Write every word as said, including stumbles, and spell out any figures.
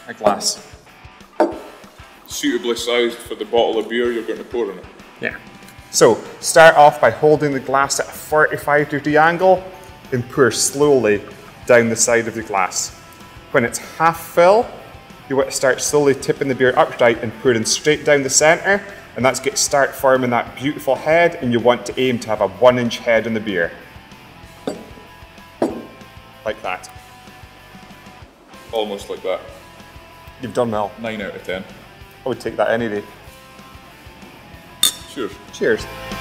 a glass. Suitably sized for the bottle of beer you're going to pour in it. Yeah. So start off by holding the glass at a forty-five degree angle and pour slowly down the side of the glass. When it's half full, you want to start slowly tipping the beer upright and pouring straight down the centre, and that's going to start forming that beautiful head, and you want to aim to have a one inch head in the beer. Like that. Almost like that. You've done well. nine out of ten. I would take that any day. Cheers. Cheers.